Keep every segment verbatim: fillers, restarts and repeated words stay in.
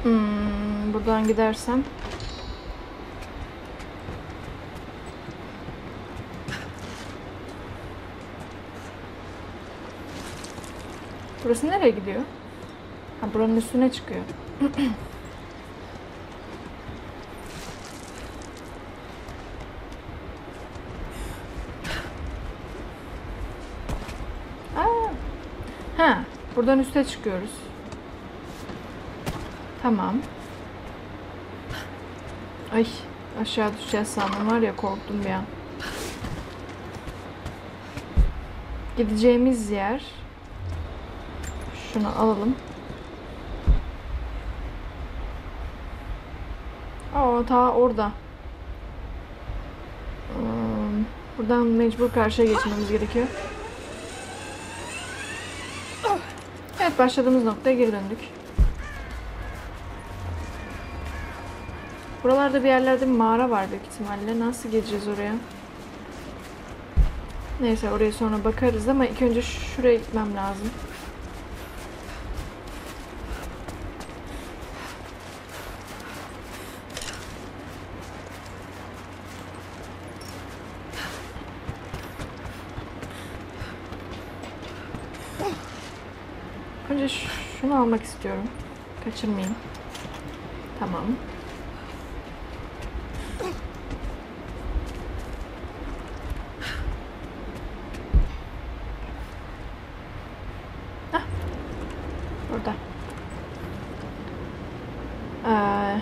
Hmm, buradan gidersem. Burası nereye gidiyor? Ha, buranın üstüne çıkıyor. Aa. Ha, buradan üste çıkıyoruz. Tamam. Ay, aşağı düşeceğiz sandım var ya, korktum bir an. Gideceğimiz yer. Şunu alalım. Aa, ta orada. Hmm, buradan mecbur karşıya geçmemiz gerekiyor. Evet, başladığımız noktaya geri döndük. Buralarda bir yerlerde bir mağara var büyük ihtimalle. Nasıl gireceğiz oraya? Neyse, oraya sonra bakarız ama ilk önce şuraya gitmem lazım. Önce şunu almak istiyorum. Kaçırmayayım. Tamam. Hah. Burada. Ee,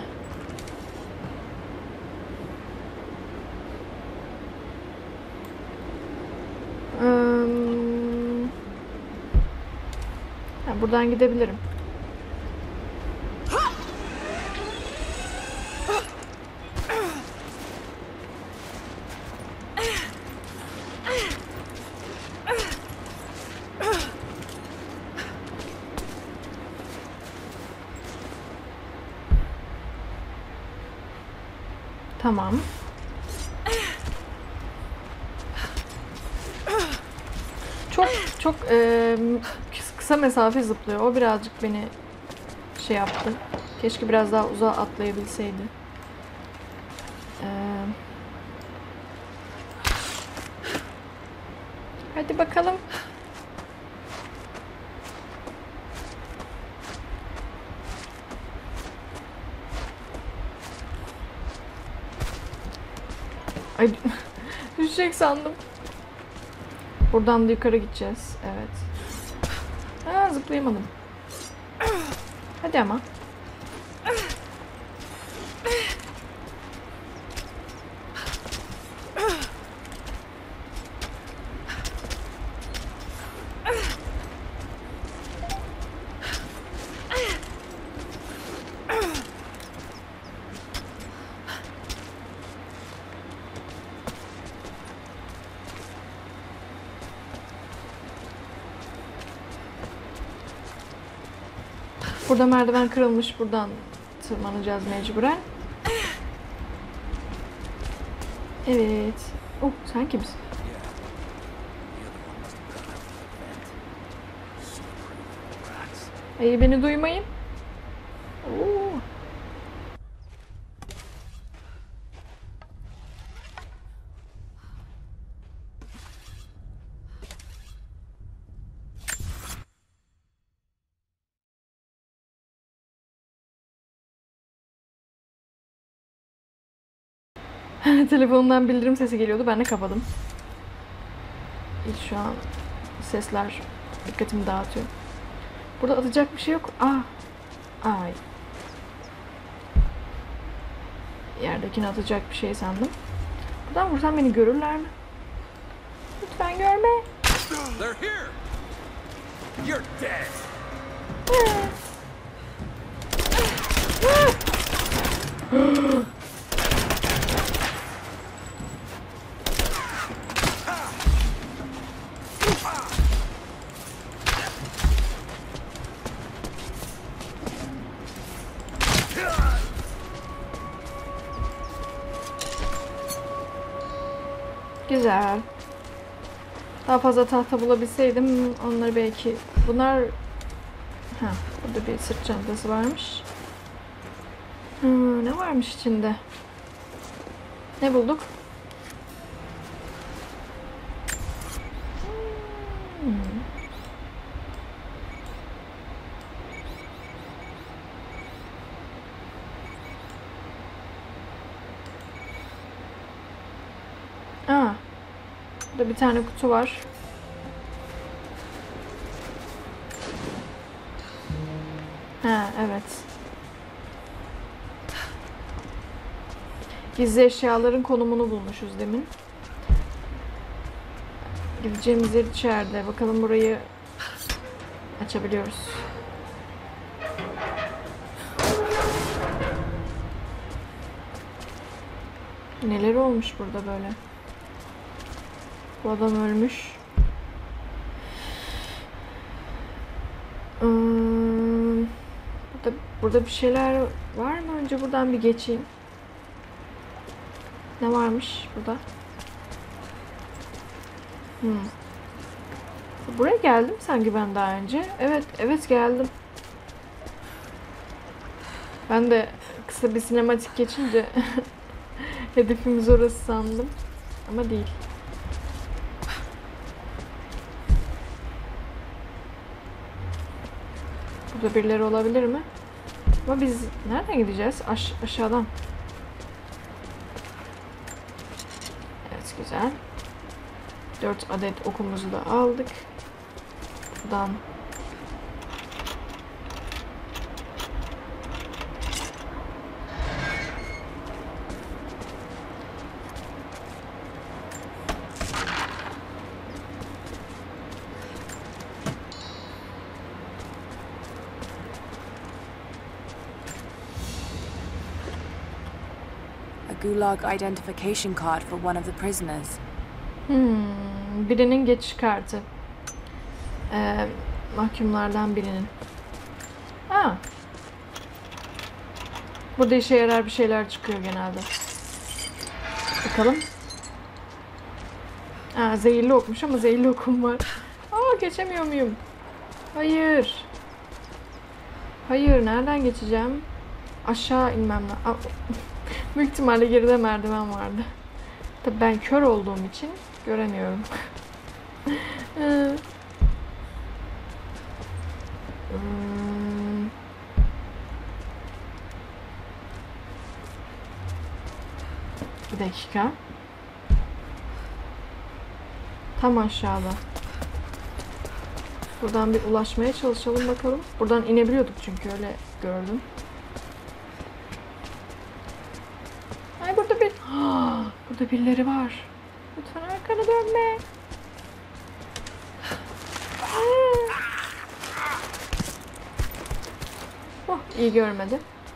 ım, ha, buradan gidebilirim. Tamam. Çok çok e, kısa mesafe zıplıyor. O birazcık beni şey yaptı. Keşke biraz daha uzağa atlayabilseydi. Ee, hadi bakalım. Ay, düşecek sandım. Buradan da yukarı gideceğiz. Evet. Aa, zıplayamadım. Hadi ama. Burada merdiven kırılmış. Buradan tırmanacağız mecburen. Evet. Oh, sen kimsin? Ay, beni duymayın. Oo. Telefonumdan bildirim sesi geliyordu. Ben de kapadım. Hiç şu an sesler dikkatimi dağıtıyor. Burada atacak bir şey yok. Ah. Ay. Yerdekini atacak bir şey sandım. Buradan vursam beni görürler mi? Lütfen görme. They're here. You're dead. Güzel. Daha fazla tahta bulabilseydim onları belki... Bunlar... Ha, burada bir sırt çantası varmış. Hmm, ne varmış içinde? Ne bulduk? Hmm. Aa, burada bir tane kutu var. Ha, evet. Gizli eşyaların konumunu bulmuşuz demin. Gideceğimiz yer içeride. Bakalım burayı açabiliyoruz. Neler olmuş burada böyle? Bu adam ölmüş. Hmm, burada, burada bir şeyler var mı? Önce buradan bir geçeyim. Ne varmış burada? Hmm. Buraya geldim sanki ben daha önce. Evet, evet geldim. Ben de kısa bir sinematik geçince hedefimiz orası sandım. Ama değil. Burada birileri olabilir mi? Ama biz nereden gideceğiz? Aş aşağıdan. Evet, güzel. Dört adet okumuzu da aldık. Buradan Gulag identification card for one of the prisoners. Hmm, birinin geçiş kartı. Ee, mahkumlardan birinin. Ha. Burada işe yarar bir şeyler çıkıyor genelde. Bakalım. Ha, zehirli okmuş ama zehirli okum var. Aa, geçemiyor muyum? Hayır. Hayır, nereden geçeceğim? Aşağı inmem lazım. Büyük ihtimalle geride merdiven vardı. Tabii ben kör olduğum için göremiyorum. hmm. Bir dakika. Tam aşağıda. Buradan bir ulaşmaya çalışalım bakalım. Buradan inebiliyorduk çünkü öyle gördüm. Ay, burada bir... Ah, burada birileri var. Lütfen arkana dönme. Oh, iyi görmedi.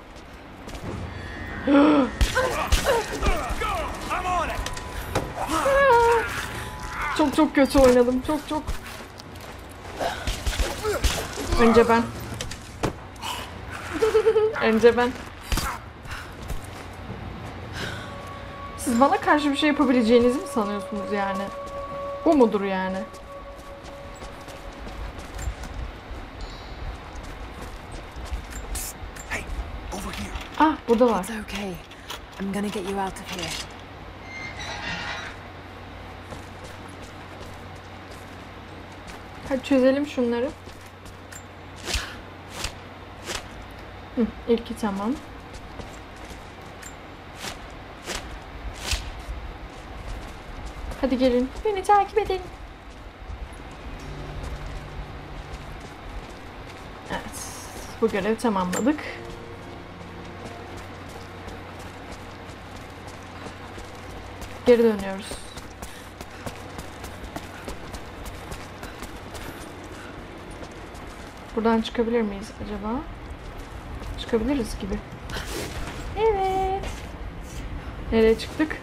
Çok çok kötü oynadım. Çok çok. Önce ben. Önce ben. Siz bana karşı bir şey yapabileceğinizi mi sanıyorsunuz yani? Bu mudur yani? Hey, over here. Ah, burada var. It's okay. I'm gonna get you out of here. Hadi çözelim şunları. Hı, ilki tamam. Hadi gelin. Beni takip edin. Evet. Bu görevi tamamladık. Geri dönüyoruz. Buradan çıkabilir miyiz acaba? Çıkabiliriz gibi. Evet. Nereye çıktık?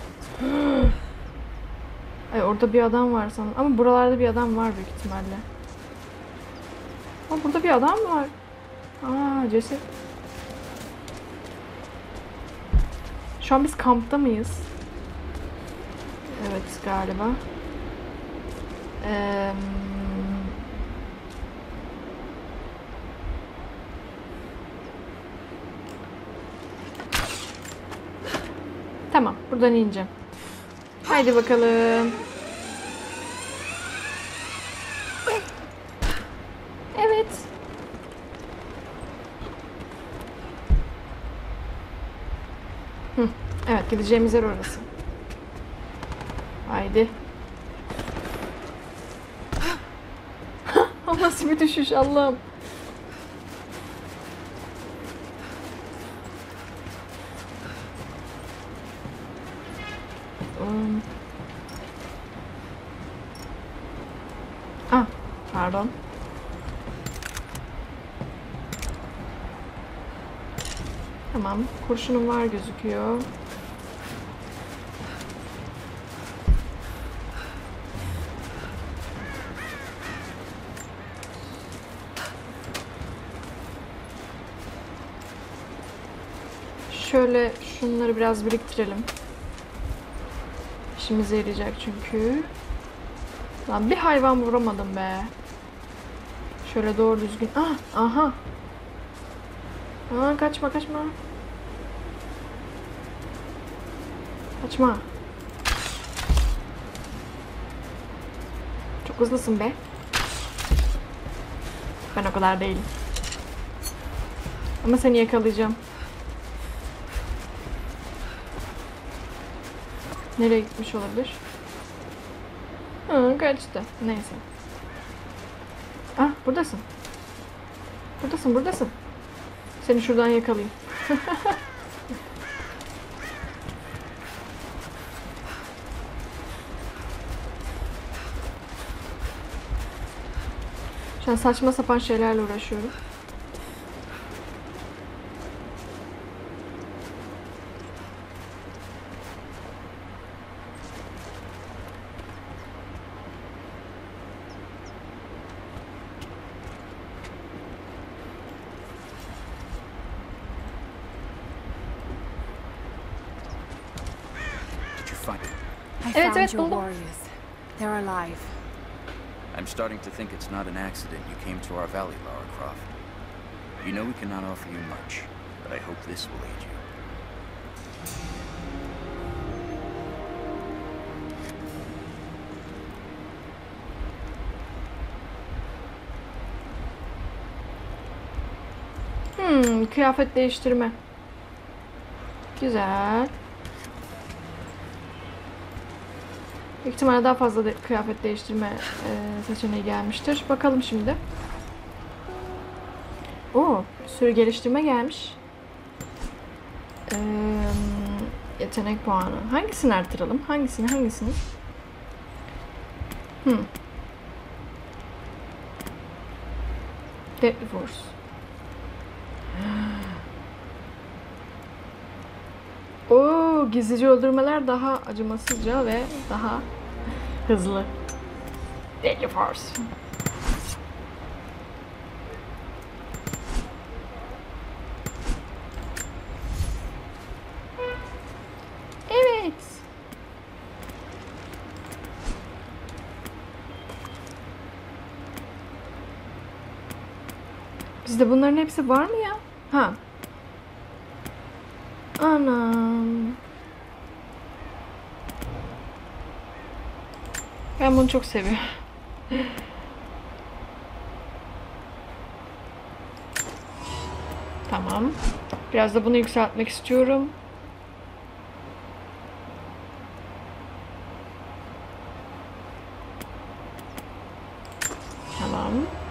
Ay, orada bir adam var sanırım. Ama buralarda bir adam var büyük ihtimalle. Ama burada bir adam var. Aa, ceset. Şu an biz kampta mıyız? Evet, galiba. Eee... Tamam, buradan ineceğim. Haydi bakalım. Evet. Hı, evet, gideceğimiz yer orası. Haydi. O nasıl bir düşüş Allah'ım. Um. Ah, pardon. Tamam, kurşunum var gözüküyor. Şöyle şunları biraz biriktirelim. İşimize yarayacak çünkü. Lan bir hayvan vuramadım be. Şöyle doğru düzgün. Ah, aha. Aa, kaçma kaçma. Kaçma. Çok hızlısın be. Ben o kadar değilim. Ama seni yakalayacağım. Nereye gitmiş olabilir? Hı, kaçtı. Neyse. Ah, buradasın. Buradasın, buradasın. Seni şuradan yakalayayım. Şu an saçma sapan şeylerle uğraşıyorum. Did you find it? I Evet, found evet, your buldum. warriors. They're alive. I'm starting to think it's not an accident you came to our valley, Lara Croft. You know we cannot offer you much, but I hope this will aid you. Hmm, kıyafet değiştirme. Güzel. Büyük ihtimalle daha fazla de kıyafet değiştirme e, seçeneği gelmiştir. Bakalım şimdi. Oo, sürü geliştirme gelmiş. Ee, yetenek puanı. Hangisini artıralım? Hangisini? Hangisini? Hmm. Deadly Force. Oo, gizlice öldürmeler daha acımasızca ve daha hızlı. Deadly Force. Evet. Bizde bunların hepsi var mı ya? Ha. Anam. Ben bunu çok seviyorum. Tamam. Biraz da bunu yükseltmek istiyorum. Tamam.